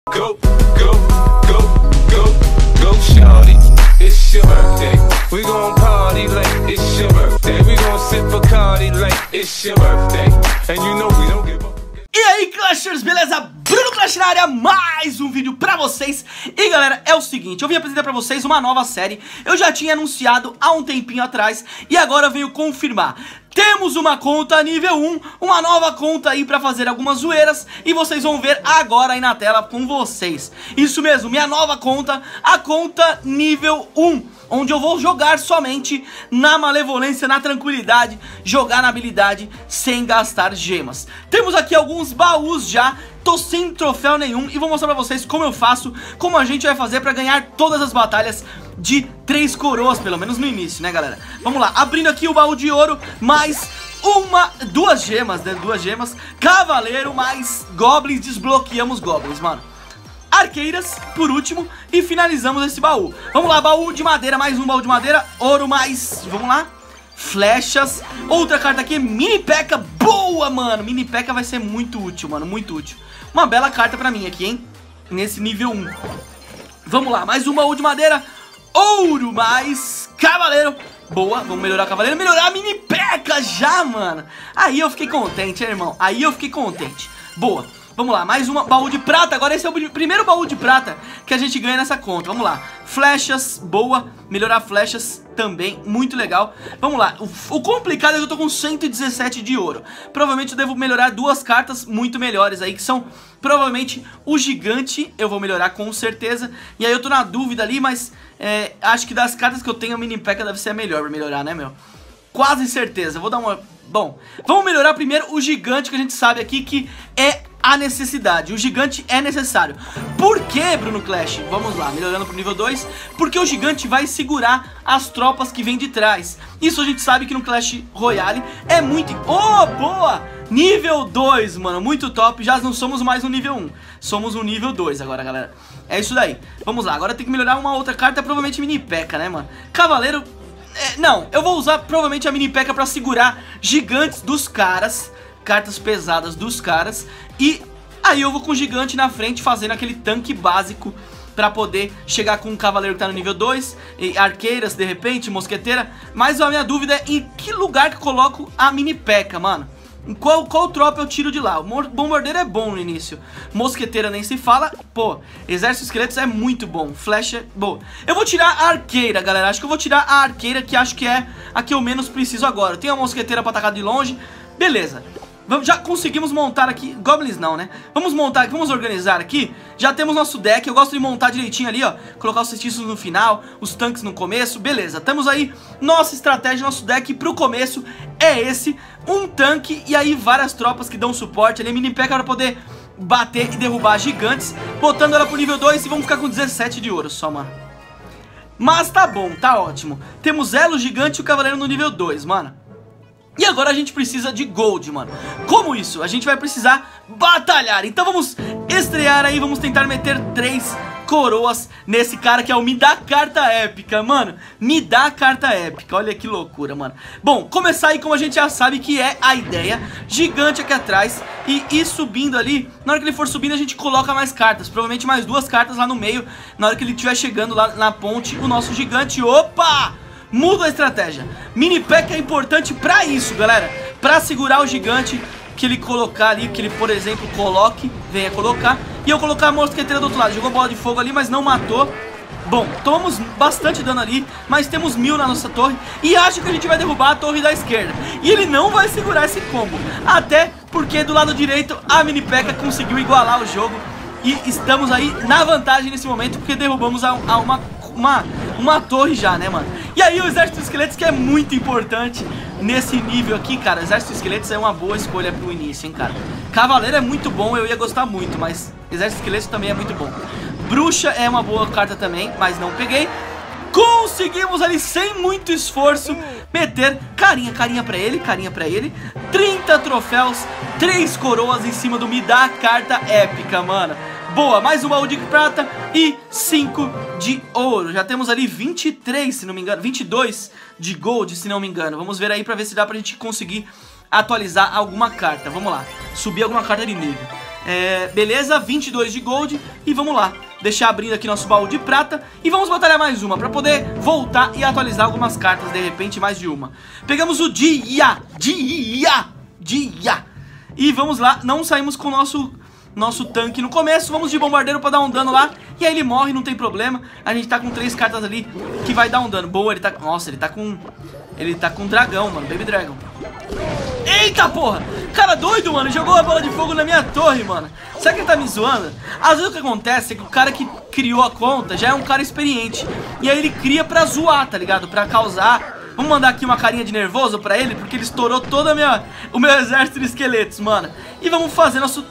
Go, go, go, go, go, shawty. It's your birthday. We gon' party like it's your birthday. We gon' sip Bacardi like it's your birthday. And you know we don't give up. E aí, Clashers, beleza? Bruno Clash na área, mais um vídeo pra vocês. E galera, é o seguinte, eu vim apresentar pra vocês uma nova série. Eu já tinha anunciado há um tempinho atrás e agora eu venho confirmar. Temos uma conta nível 1, uma nova conta aí pra fazer algumas zoeiras. E vocês vão ver agora aí na tela com vocês. Isso mesmo, minha nova conta, a conta nível 1, onde eu vou jogar somente na malevolência, na tranquilidade, jogar na habilidade sem gastar gemas. Temos aqui alguns baús já, tô sem troféu nenhum e vou mostrar pra vocês como eu faço, como a gente vai fazer pra ganhar todas as batalhas de 3 coroas, pelo menos no início, né galera? Vamos lá, abrindo aqui o baú de ouro, mais duas gemas, né? 2 gemas, cavaleiro, mais goblins, desbloqueamos goblins, mano. Arqueiras, por último, e finalizamos esse baú. Vamos lá, baú de madeira, mais um baú de madeira, ouro mais, vamos lá, flechas, outra carta aqui, mini P.E.K.K.A, boa, mano, mini P.E.K.K.A vai ser muito útil, mano, muito útil. Uma bela carta pra mim aqui, hein, nesse nível 1. Vamos lá, mais um baú de madeira, ouro mais cavaleiro, boa, vamos melhorar o cavaleiro, melhorar a mini P.E.K.K.A já, mano. Aí eu fiquei contente, hein, irmão, aí eu fiquei contente, boa. Vamos lá, mais um baú de prata. Agora esse é o primeiro baú de prata que a gente ganha nessa conta. Vamos lá, flechas, boa. Melhorar flechas também, muito legal. Vamos lá, o complicado é que eu tô com 117 de ouro. Provavelmente eu devo melhorar 2 cartas muito melhores aí, que são provavelmente o gigante. Eu vou melhorar com certeza. E aí eu tô na dúvida ali, mas acho que das cartas que eu tenho a mini P.E.K.K.A deve ser a melhor pra melhorar, né, meu? Quase certeza, vou dar uma... Bom, vamos melhorar primeiro o gigante, que a gente sabe aqui que é a necessidade. O gigante é necessário. Por que, Bruno Clash? Vamos lá, melhorando pro nível 2. Porque o gigante vai segurar as tropas que vêm de trás. Isso a gente sabe que no Clash Royale é muito... Oh, boa! Nível 2, mano, muito top. Já não somos mais um nível 1. Somos um nível 2 agora, galera. É isso daí. Vamos lá, agora tem que melhorar uma outra carta, provavelmente mini P.E.K.K.A, né, mano? Cavaleiro... não, eu vou usar provavelmente a mini P.E.K.K.A pra segurar gigantes dos caras, cartas pesadas dos caras. E aí eu vou com o gigante na frente fazendo aquele tanque básico pra poder chegar com um cavaleiro que tá no nível 2, e arqueiras de repente, mosqueteira. Mas a minha dúvida é em que lugar que eu coloco a mini P.E.K.K.A, mano. Em qual tropa eu tiro de lá? O bombardeiro é bom no início, mosqueteira nem se fala. Pô, exército esqueletos é muito bom, flecha, boa. Eu vou tirar a arqueira, galera. Acho que eu vou tirar a arqueira, que acho que é a que eu menos preciso agora. Eu tenho a mosqueteira pra atacar de longe, beleza. Já conseguimos montar aqui, goblins não, né? Vamos montar aqui, vamos organizar aqui. Já temos nosso deck, eu gosto de montar direitinho ali, ó. Colocar os feitiços no final, os tanques no começo, beleza. Temos aí nossa estratégia, nosso deck pro começo é esse. Um tanque e aí várias tropas que dão suporte ali. Mini P.E.K.K.A pra poder bater e derrubar gigantes. Botando ela pro nível 2 e vamos ficar com 17 de ouro só, mano. Mas tá bom, tá ótimo. Temos elo gigante e o cavaleiro no nível 2, mano. E agora a gente precisa de gold, mano. Como isso? A gente vai precisar batalhar. Então vamos estrear aí, vamos tentar meter 3 coroas nesse cara que é o Me Dá Carta Épica, mano. Me Dá Carta Épica, olha que loucura, mano. Bom, começar aí como a gente já sabe que é a ideia. Gigante aqui atrás e ir subindo ali. Na hora que ele for subindo a gente coloca mais cartas. Provavelmente mais 2 cartas lá no meio. Na hora que ele estiver chegando lá na ponte, o nosso gigante, opa! Muda a estratégia. Mini P.E.K.K.A é importante pra isso, galera. Pra segurar o gigante, que ele colocar ali, que ele, por exemplo, coloque, venha colocar. E eu colocar a mosqueteira do outro lado. Jogou bola de fogo ali, mas não matou. Bom, tomamos bastante dano ali, mas temos 1000 na nossa torre. E acho que a gente vai derrubar a torre da esquerda. E ele não vai segurar esse combo. Até porque do lado direito a mini P.E.K.K.A conseguiu igualar o jogo. E estamos aí na vantagem nesse momento, porque derrubamos uma torre já, né, mano? E aí o exército de esqueletos, que é muito importante nesse nível aqui, cara. Exército de esqueletos é uma boa escolha pro início, hein, cara. Cavaleiro é muito bom, eu ia gostar muito, mas exército de esqueletos também é muito bom. Bruxa é uma boa carta também, mas não peguei. Conseguimos ali, sem muito esforço, meter carinha pra ele, 30 troféus, 3 coroas em cima do Me Dá Carta Épica, mano. Boa, mais um baú de prata e 5 de ouro. Já temos ali 23, se não me engano, 22 de gold, se não me engano. Vamos ver aí pra ver se dá pra gente conseguir atualizar alguma carta. Vamos lá, subir alguma carta de nível. Beleza, 22 de gold. E vamos lá, deixar abrindo aqui nosso baú de prata. E vamos batalhar mais uma, pra poder voltar e atualizar algumas cartas, de repente mais de uma. Pegamos o Dia. E vamos lá, não saímos com o nosso tanque no começo. Vamos de bombardeiro pra dar um dano lá. E aí ele morre, não tem problema. A gente tá com 3 cartas ali que vai dar um dano. Boa, ele tá... Nossa, ele tá com dragão, mano, Baby Dragon. Eita porra, cara doido, mano, jogou a bola de fogo na minha torre, mano. Será que ele tá me zoando? Às vezes o que acontece é que o cara que criou a conta já é um cara experiente. E aí ele cria pra zoar, tá ligado? Pra causar. Vamos mandar aqui uma carinha de nervoso pra ele, porque ele estourou todo o meu exército de esqueletos, mano. E vamos fazer nosso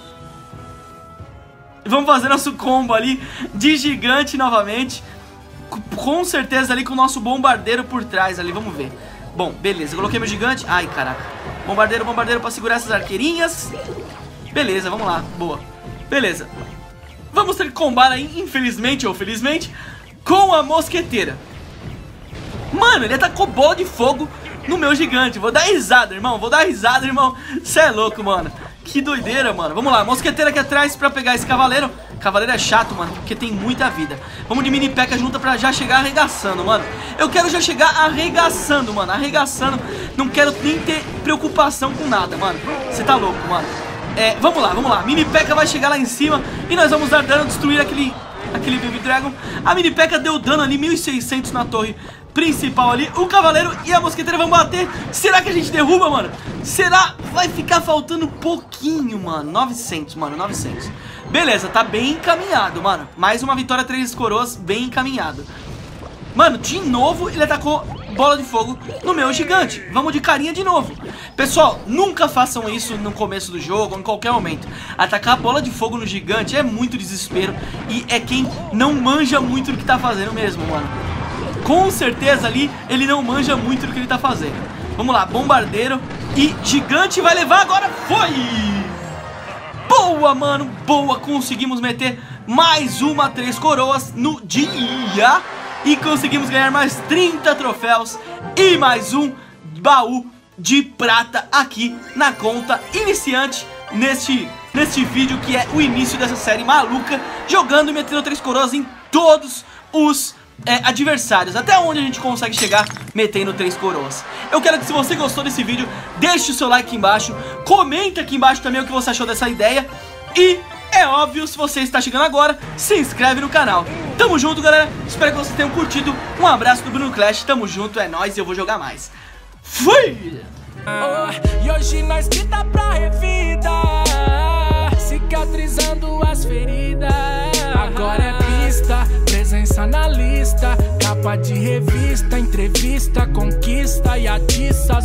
combo ali de gigante novamente. Com certeza ali com o nosso bombardeiro por trás ali, vamos ver. Bom, beleza, eu coloquei meu gigante. Ai, caraca. Bombardeiro pra segurar essas arqueirinhas. Beleza, vamos lá, boa. Beleza. Vamos ter que combar aí, infelizmente ou felizmente, com a mosqueteira. Mano, ele atacou bola de fogo no meu gigante. Vou dar risada, irmão, Cê é louco, mano. Que doideira, mano. Vamos lá, mosqueteira aqui atrás pra pegar esse cavaleiro. Cavaleiro é chato, mano, porque tem muita vida. Vamos de mini P.E.K.K.A junta pra já chegar arregaçando, mano. Eu quero já chegar arregaçando, mano. Arregaçando. Não quero nem ter preocupação com nada, mano. Você tá louco, mano. Vamos lá. Mini P.E.K.K.A vai chegar lá em cima e nós vamos dar dano, destruir aquele Baby Dragon. A mini P.E.K.K.A deu dano ali, 1600 na torre principal ali. O cavaleiro e a mosqueteira vão bater. Será que a gente derruba, mano? Será? Vai ficar faltando pouquinho, mano. 900, mano, 900. Beleza, tá bem encaminhado, mano. Mais uma vitória, 3 coroas, bem encaminhado. Mano, de novo ele atacou bola de fogo no meu gigante. Vamos de carinha de novo. Pessoal, nunca façam isso no começo do jogo ou em qualquer momento. Atacar bola de fogo no gigante é muito desespero. E é quem não manja muito do que tá fazendo mesmo, mano. Com certeza ali ele não manja muito do que ele tá fazendo. Vamos lá, bombardeiro e gigante vai levar agora. Foi! Boa, mano, boa. Conseguimos meter mais uma 3 coroas no dia. E conseguimos ganhar mais 30 troféus e mais um baú de prata aqui na conta iniciante neste vídeo que é o início dessa série maluca, jogando e metendo 3 coroas em todos os adversários, até onde a gente consegue chegar metendo 3 coroas. Eu quero que, se você gostou desse vídeo, deixe o seu like aqui embaixo, comenta aqui embaixo também o que você achou dessa ideia e, é óbvio, se você está chegando agora, se inscreve no canal. Tamo junto, galera, espero que vocês tenham curtido. Um abraço do Bruno Clash, tamo junto, é nóis e eu vou jogar mais. Fui! E hoje nós que dá pra revida, cicatrizando as feridas. Agora é pista, presença na lista, capa de revista, entrevista, conquista e atiça.